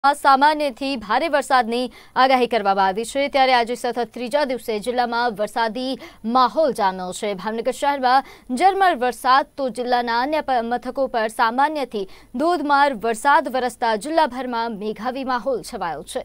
સામાન્યથી ભારે વરસાદની આગાહી કરવામાં આવી છે ત્યારે આજે સતત ત્રીજા દિવસે જિલ્લામાં વરસાદી માહોલ જામ્યો છે। ભાવનગર શહેરમાં ઝરમર વરસાદ તો જિલ્લાના અન્ય મથકો પર સામાન્યથી ધોધમાર વરસાદ વરસતા જિલ્લાભરમાં મેઘાવી માહોલ છવાયો છે।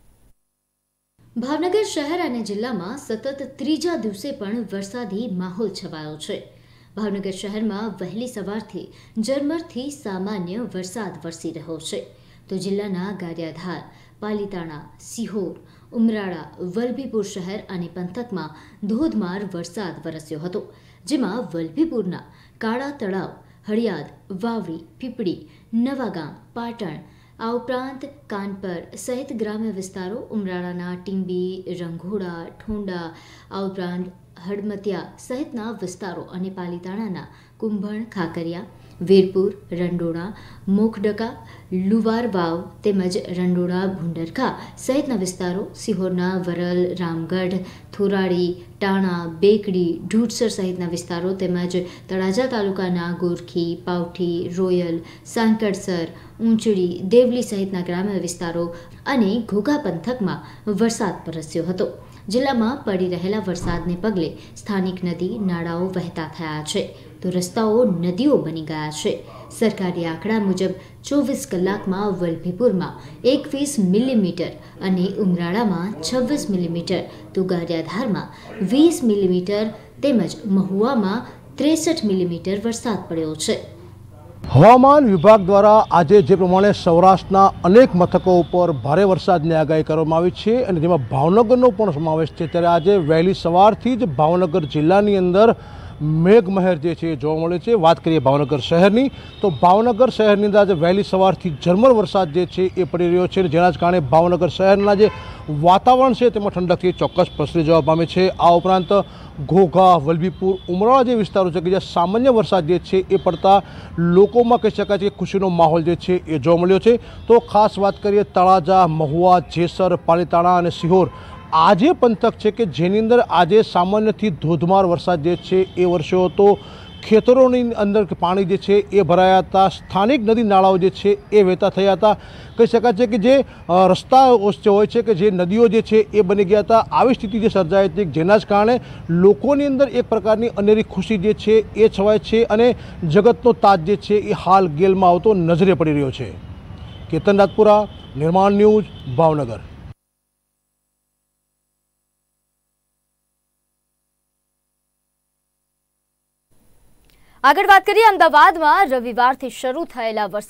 ભાવનગર શહેર અને જિલ્લામાં સતત ત્રીજા દિવસે પણ વરસાદી માહોલ છવાયો છે। ભાવનગર શહેરમાં વહેલી સવારથી ઝરમરથી સામાન્ય વરસાદ વરસી રહ્યો છે તો જિલ્લાના ગારિયાધાર, પાલીતાણા, સિહોર, ઉમરાળા, વલભીપુર શહેર અને પંથકમાં ધોધમાર વરસાદ વરસ્યો હતો, જેમાં વલભીપુરના કાળા તળાવ, હળિયાદ, વાવડી, પીપળી, નવાગામ, પાટણ આ ઉપરાંત કાનપર સહિત ગ્રામ્ય વિસ્તારો, ઉમરાળાના ટીંબી, રંઘોડા, ઠોંડા આ ઉપરાંત હડમતિયા સહિતના વિસ્તારો અને પાલીતાણાના કુંભણ, ખાકરિયા, વીરપુર, રંડોળા, મોખડકા, લુવાર વાવ તેમજ રંડોળા, ભુંડરખા સહિતના વિસ્તારો, સિહોરના વરલ, રામગઢ, થોરાળી, ટાણા, બેકડી, ઢૂઢસર સહિતના વિસ્તારો તેમજ તળાજા તાલુકાના ગોરખી, પાવઠી, રોયલ, સાંકળસર, ઊંચડી, દેવલી સહિતના ગ્રામ્ય વિસ્તારો અને ઘોઘા પંથકમાં વરસાદ વરસ્યો હતો। જિલ્લામાં પડી રહેલા વરસાદને પગલે સ્થાનિક નદી નાળાઓ વહેતા થયા છે તો રસ્તાઓ નદીઓ બની ગયા છે। સરકારી આંકડા મુજબ 24 કલાકમાં વલભીપુરમાં 21 મિલીમીટર અને ઉમરાળામાં 26 મિલીમીટર તો ગારિયાધારમાં 20 મિલીમીટર તેમજ મહુવામાં 63 મિલીમીટર વરસાદ પડ્યો છે। હવામાન વિભાગ દ્વારા આજે જે પ્રમાણે સૌરાષ્ટ્રના અનેક મથકો ઉપર ભારે વરસાદની આગાહી કરવામાં આવી છે અને જેમાં ભાવનગરનો પણ સમાવેશ છે, ત્યારે આજે વહેલી સવારથી જ ભાવનગર જિલ્લાની અંદર મેઘમહેર જે છે એ જોવા મળે છે। વાત કરીએ ભાવનગર શહેરની તો ભાવનગર શહેરની અંદર આજે વહેલી સવારથી ઝરમર વરસાદ જે છે એ પડી રહ્યો છે, જેના જ કારણે ભાવનગર શહેરના જે વાતાવરણ છે તેમાં ઠંડકથી ચોક્કસ પ્રસરી જવા પામે છે। આ ઉપરાંત ઘોઘા, વલભીપુર, ઉમરાળા જે વિસ્તારો છે કે જ્યાં સામાન્ય વરસાદ જે છે એ પડતા લોકોમાં કહી શકાય છે કે ખુશીનો માહોલ જે છે એ જોવા મળ્યો છે। તો ખાસ વાત કરીએ તળાજા, મહુવા, જેસર, પાલીતાણા અને સિહોર આજે પંથક છે કે જેની અંદર આજે સામાન્યથી ધોધમાર વરસાદ જે છે એ વરસ્યો હતો। ખેતરોની અંદર પાણી જે છે એ ભરાયા હતા, સ્થાનિક નદી નાળાઓ જે છે એ વહેતા થયા હતા। કહી શકાય છે કે જે રસ્તાઓ હોય છે કે જે નદીઓ જે છે એ બની ગયા હતા। આવી સ્થિતિ જે સર્જાઈ હતી જેના જ કારણે લોકોની અંદર એક પ્રકારની અનેરી ખુશી જે છે એ છવાય છે અને જગતનો તાજ જે છે એ હાલ ગેલમાં આવતો નજરે પડી રહ્યો છે। કેતન રાજપુરા, નિર્માણ ન્યૂઝ, ભાવનગર। આગળ વાત કરીએ અમદાવાદમાં રવિવારથી શરૂ થયેલા વરસાદ